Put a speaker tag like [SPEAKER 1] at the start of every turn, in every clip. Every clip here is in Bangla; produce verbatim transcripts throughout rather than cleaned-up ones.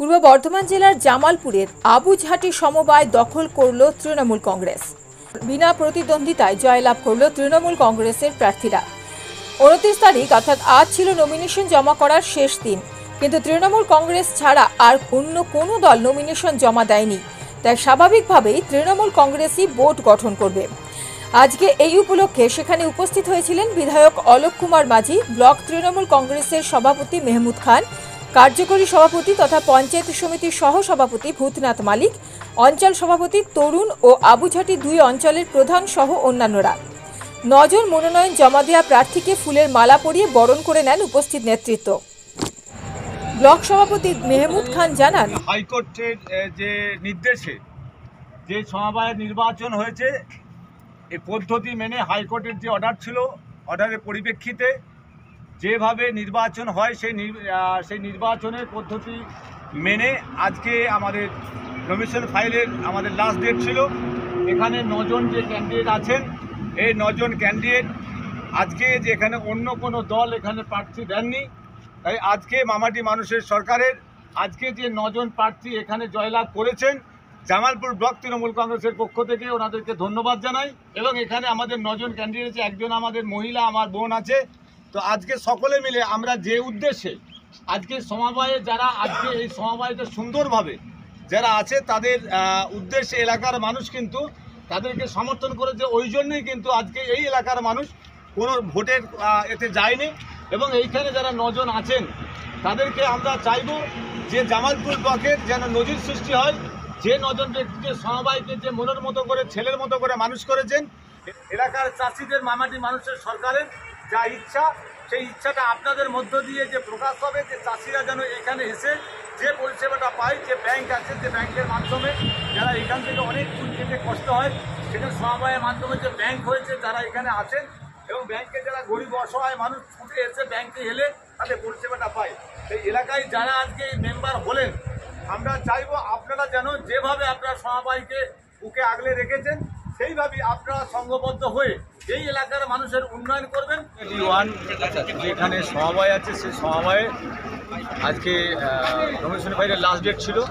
[SPEAKER 1] পূর্ব বর্ধমান জেলার জামালপুরের আবুঝাটি সমবায় দখল করল তৃণমূল কংগ্রেস। বিনা প্রতিদ্বন্দ্বিতায় জয়লাভ করল তৃণমূল কংগ্রেসের প্রার্থীরা। উনত্রিশ তারিখ অর্থাৎ আজ ছিল নমিনেশন জমা করার শেষ দিন, কিন্তু তৃণমূল কংগ্রেস ছাড়া আর অন্য কোনো দল নমিনেশন জমা দেয়নি। তাই স্বাভাবিকভাবেই তৃণমূল কংগ্রেসই বোর্ড গঠন করবে। আজকে এই উপলক্ষে সেখানে উপস্থিত হয়েছিলেন বিধায়ক অলোক কুমার মাঝি, ব্লক তৃণমূল কংগ্রেসের সভাপতি মেহমুদ খান, কার্যকরী সভাপতি তথা পঞ্চায়েত সমিতির সহ সভাপতি ভূতনাথ মালিক, অঞ্চল সভাপতি তরুণ ও আবুঝাটি দুই অঞ্চলের প্রধান সহ অন্যান্যরা। নজন মনোনয়ন জমা দেওয়া প্রার্থীকে ফুলের মালা পরিয়ে বরণ করে নেন উপস্থিত নেতৃত্ব। ব্লক সভাপতি মেহমুদ খান জানান,
[SPEAKER 2] হাইকোর্টের যে নির্দেশে যে সমবায় নির্বাচন হয়েছে, এই পদ্ধতি মেনে হাইকোর্টের যে অর্ডার ছিল, অর্ডারের পরিপ্রেক্ষিতে যেভাবে নির্বাচন হয় সেই সেই নির্বাচনের পদ্ধতি মেনে আজকে আমাদের নমিনেশন ফাইলের আমাদের লাস্ট ডেট ছিল। এখানে নজন যে ক্যান্ডিডেট আছেন, এই নজন ক্যান্ডিডেট আজকে যে এখানে অন্য কোনো দল এখানে প্রার্থী দেননি, তাই আজকে মামাটি মানুষের সরকারের আজকে যে নজন প্রার্থী এখানে জয়লাভ করেছেন, জামালপুর ব্লক তৃণমূল কংগ্রেসের পক্ষ থেকে ওনাদেরকে ধন্যবাদ জানাই। এবং এখানে আমাদের নজন ক্যান্ডিডেট আছে, একজন আমাদের মহিলা আমার বোন আছে। তো আজকে সকলে মিলে আমরা যে উদ্দেশ্যে আজকে সমবায়ে যারা আজকে এই সমবায়টা সুন্দরভাবে যারা আছে তাদের উদ্দেশ্যে এলাকার মানুষ কিন্তু তাদেরকে সমর্থন করেছে। ওই জন্যই কিন্তু আজকে এই এলাকার মানুষ কোনো ভোটের এতে যায়নি। এবং এইখানে যারা নজন আছেন তাদেরকে আমরা চাইব যে জামালপুর ব্লকের যেন নজির সৃষ্টি হয়। যে নজন ব্যক্তিকে সমবায়কে যে মনের মতো করে ছেলের মতো করে মানুষ করেছেন, এলাকার চাষিদের মামাটি মানুষের সরকারের যা ইচ্ছা, সেই ইচ্ছাটা আপনাদের মধ্য দিয়ে যে প্রকাশ হবে, যে চাষিরা যেন এখানে এসে যে পরিষেবাটা পায়, যে ব্যাংক আছে, যে ব্যাংকের মাধ্যমে যারা এখান থেকে অনেক ফুল খেতে কষ্ট হয়, সেখানে সমবায়ের মাধ্যমে যে ব্যাংক হয়েছে যারা এখানে আছেন এবং ব্যাংকে যারা গরিব অসহায় মানুষ ছুটে এসে ব্যাংকে এলে তাদের পরিষেবাটা পায়। সেই এলাকায় যারা আজকে মেম্বার হলেন, আমরা চাইবো আপনারা যেন যেভাবে আপনারা সমবায়কে বুকে আগলে রেখেছেন সেইভাবেই আপনারা সংঘবদ্ধ হয়ে এই এলাকার মানুষের উন্নয়ন করবেন। ওয়ান যেখানে সমবায় আছে, সেই সমবায়ে আজকে নমিনেশন ফাইলের লাস্ট ডেট ছিল।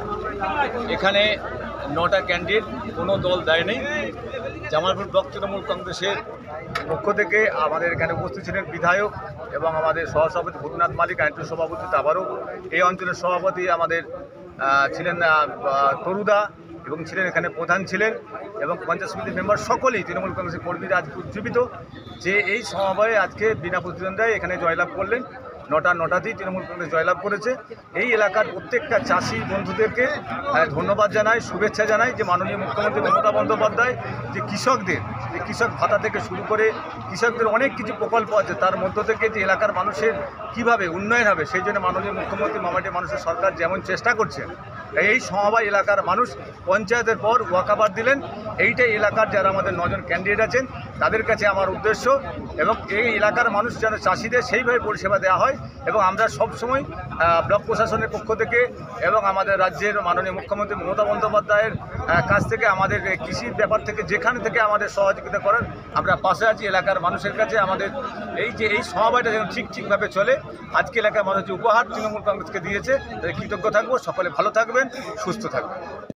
[SPEAKER 2] এখানে নটা ক্যান্ডিডেট কোনো দল দেয়নি। জামালপুর ব্লক তৃণমূল কংগ্রেসের পক্ষ থেকে আমাদের এখানে উপস্থিত ছিলেন বিধায়ক এবং আমাদের সহসভাপতি ভূতনাথ মালিক, আইনজীবী সভাপতি, আবারও এই অঞ্চলের সভাপতি আমাদের ছিলেন তরুদা এবং ছিলেন এখানে প্রধান ছিলেন এবং পঞ্চায়েত সমিতির মেম্বার সকলেই তৃণমূল কংগ্রেসের কর্মীরা আজকে উজ্জীবিত যে এই সমবায়ে আজকে বিনা প্রতিদ্বন্দ্বিতায় এখানে জয়লাভ করলেন। নটা নটাতেই তৃণমূল কংগ্রেস জয়লাভ করেছে। এই এলাকার প্রত্যেকটা চাষি বন্ধুদেরকে ধন্যবাদ জানাই, শুভেচ্ছা জানাই যে মাননীয় মুখ্যমন্ত্রী মমতা বন্দ্যোপাধ্যায় যে কৃষকদের যে কৃষক ভাতা থেকে শুরু করে কৃষকদের অনেক কিছু প্রকল্প আছে, তার মধ্য থেকে যে এলাকার মানুষের কিভাবে উন্নয়ন হবে সেই জন্য মাননীয় মুখ্যমন্ত্রী মামাটি মানুষের সরকার যেমন চেষ্টা করছে, এই সমবায় এলাকার মানুষ পঞ্চায়েতের পর ওয়াকাবার দিলেন। এইটাই এলাকার যারা আমাদের নজন ক্যান্ডিডেট আছেন তাদের কাছে আমার উদ্দেশ্য, এবং এই এলাকার মানুষ যেন চাষিদের সেইভাবে পরিষেবা দেওয়া হয়। এবং আমরা সবসময় ব্লক প্রশাসনের পক্ষ থেকে এবং আমাদের রাজ্যের মাননীয় মুখ্যমন্ত্রী মমতা বন্দ্যোপাধ্যায়ের কাছ থেকে আমাদের কৃষির ব্যাপার থেকে যেখানে থেকে আমাদের সহযোগিতা করার আমরা পাশে আছি। এলাকার মানুষের কাছে আমাদের এই যে এই সমবায়টা যেন ঠিক ঠিকভাবে চলে, আজকে এলাকার মানুষ যে উপহার তৃণমূল কংগ্রেসকে দিয়েছে তাদের কৃতজ্ঞ থাকবো। সকলে ভালো থাকবেন, সুস্থ থাকবেন।